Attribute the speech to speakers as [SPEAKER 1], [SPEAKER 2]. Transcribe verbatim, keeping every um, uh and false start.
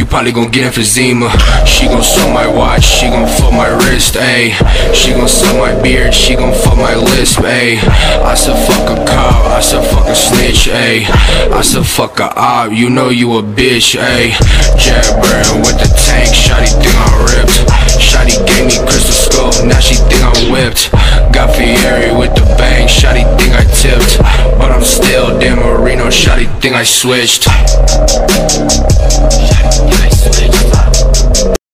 [SPEAKER 1] probably gon' get emphysema. She gon' suck my watch, she gon' fuck my wrist, ayy. She gon' suck my beard, she gon' fuck my lisp, ayy. I said fuck a cop, I said fuck a snitch, ayy. I said fuck a op, you know you a bitch, ayy. Jabbering with the tank, shawty think I'm ripped. Shawty gave me crystal scope, now she think I'm whipped. Got Fieri with the bang, shawty think I tipped. But I'm still Dan Marino, shawty think I switched. Shawty think I